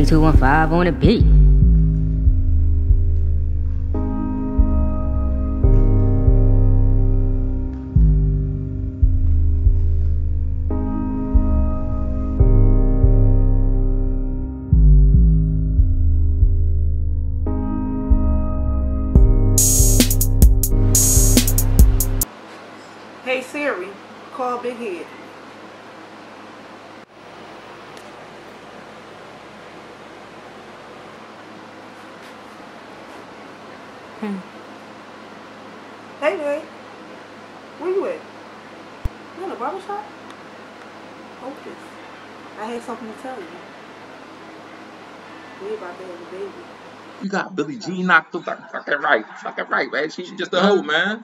Grizzly 215 on the beat. Hey Siri, call Big Head. Hey man, where you at? You in the barbershop? Focus. I had something to tell you. We about to have a baby. You got Billie Jean knocked up. Fucking right, man. She's just a hoe, man.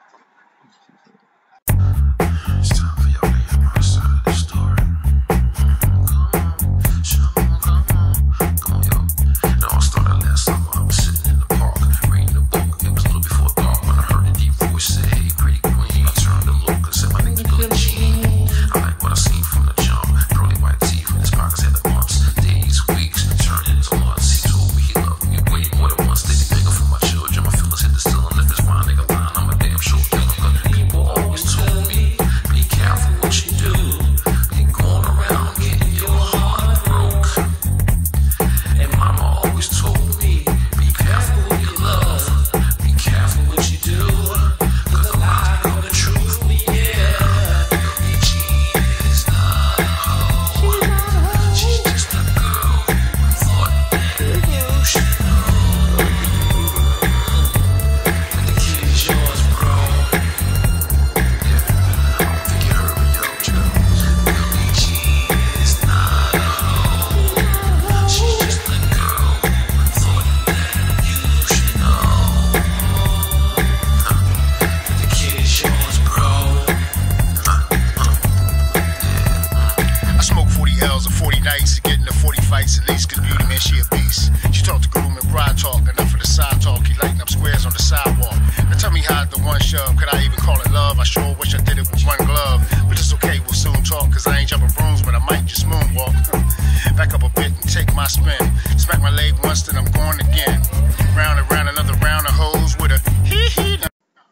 At least cause beauty, man, she a beast. She talk to groom and bride talk, enough of the side talk. He lighting up squares on the sidewalk. Now tell me how the one shove, could I even call it love? I sure wish I did it with one glove. But it's okay, we'll soon talk, cause I ain't jumping brooms, but I might just moonwalk. Back up a bit and take my spin. Smack my leg once, then I'm going again. Round and round, another round of hoes with a hee-hee.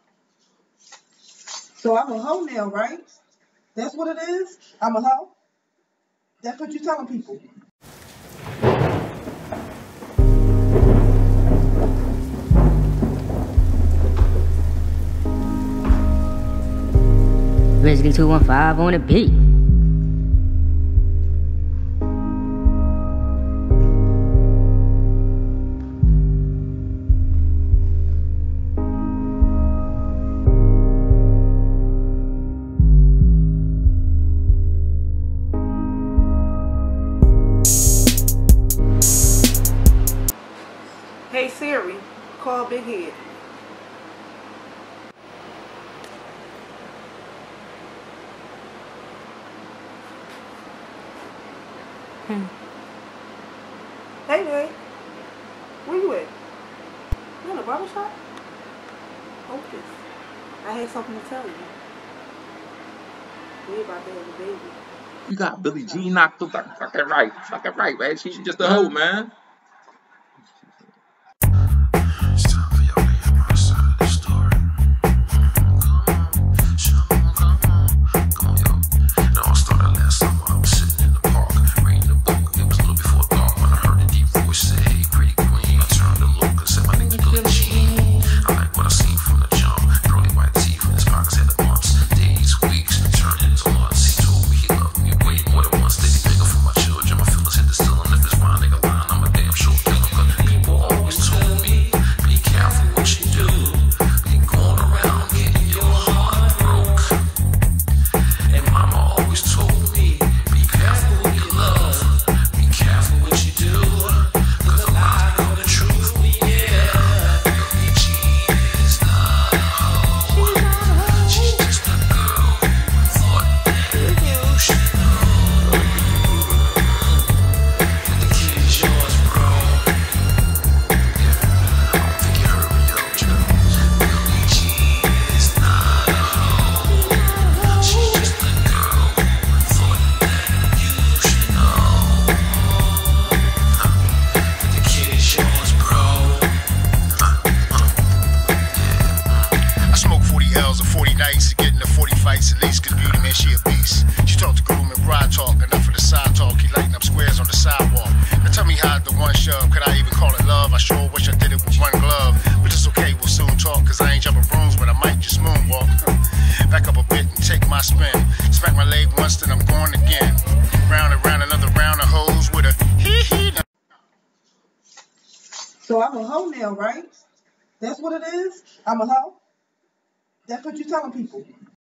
So I'm a hoe now, right? That's what it is? I'm a hoe? That's what you telling people? Grizzly 215 on the beat. Hey Siri, call Big Head. Hey man, where you at? You in the barbershop? Focus. I had something to tell you. We about to have a baby. You got Billie Jean knocked up. Fucking right, man. She's just a hoe, man. Still, and if it's mine, nigga line, I'm a squares on the sidewalk. Now tell me how the one shove, could I even call it love? I sure wish I did it with one glove. But it's okay, we'll soon talk, cause I ain't jumping brooms, but I might just moonwalk. Back up a bit and take my spin. Smack my leg once, then I'm going again. Round and round, another round of hoes with a hee-hee. So I'm a hoe now, right? That's what it is? I'm a hoe? That's what you're telling people.